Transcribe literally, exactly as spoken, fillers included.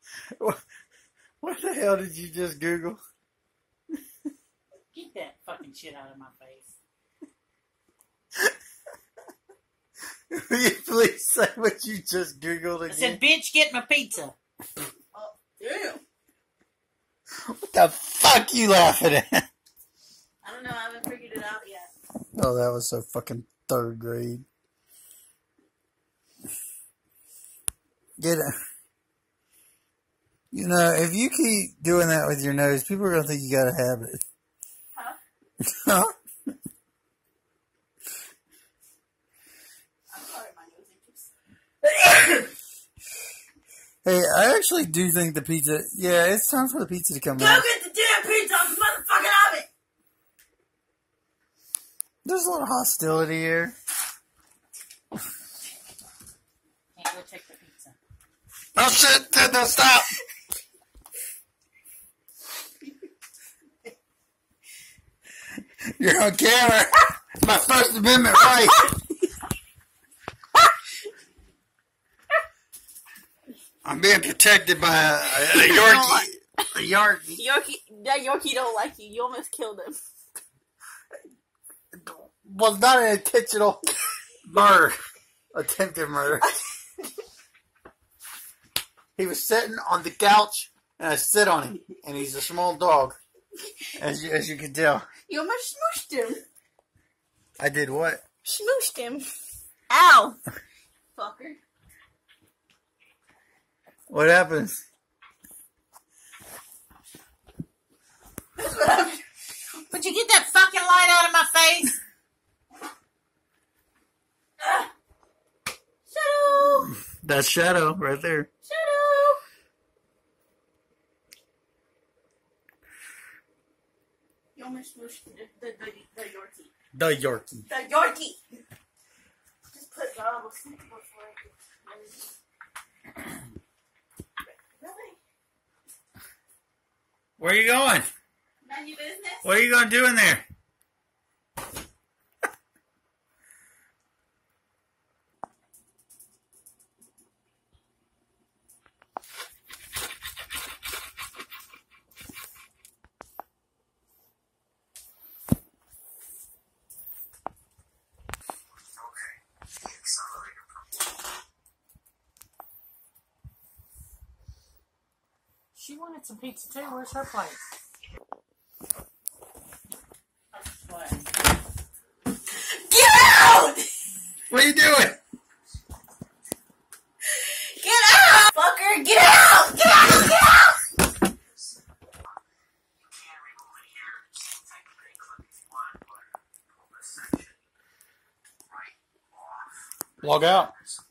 What, what the hell did you just Google? Get that fucking shit out of my face. Will you please say what you just Googled again? I said, bitch, get my pizza. Oh, damn. What the fuck you laughing at? I don't know. I haven't figured it out yet. Oh, that was so fucking third grade. Get it. You know, if you keep doing that with your nose, people are going to think you got a habit. Huh? Huh? I'm sorry, my nose itches. Hey, I actually do think the pizza... Yeah, it's time for the pizza to come Go out. get the damn pizza off the motherfucking oven! There's a little hostility here. Can't go check the pizza. Oh shit! No, stop! You're on camera. My First Amendment right. I'm being protected by a, a Yorkie. A Yorkie. Yorkie, that Yorkie don't like you. You almost killed him. Was not an intentional murder. Attempted murder. He was sitting on the couch, and I sit on him, and he's a small dog, as you, as you can tell. You almost smooshed him. I did what? Smooshed him. Ow. Fucker. What happens? Would you get that fucking light out of my face? Ah. Shadow. That's Shadow right there. Shadow. You almost smooshed the, the, the, the Yorkie. The Yorkie. The Yorkie. Just put God before it. Really? Where are you going? None of your business? What are you going to do in there? She wanted some pizza too. Where's her place? Get out! What are you doing? Get out! Fucker, get out! Get out! Get out! Log out.